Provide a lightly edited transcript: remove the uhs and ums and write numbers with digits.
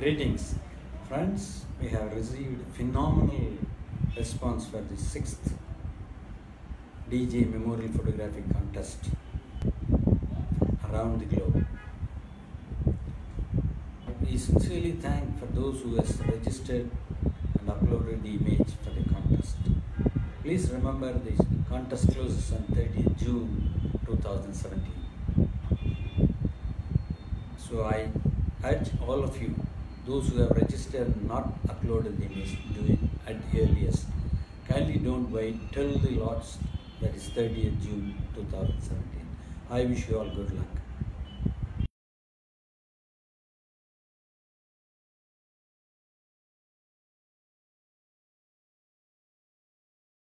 Greetings, friends. We have received phenomenal response for the 6th DJ Memorial Photography Contest around the globe. We sincerely thank for those who has registered and uploaded the image for the contest. Please remember the contest closes on 30th June 2017. So I urge all of you, those who have registered and not uploaded the image, do it at the earliest. Kindly don't wait till the last, that is 30th June 2017. I wish you all good luck.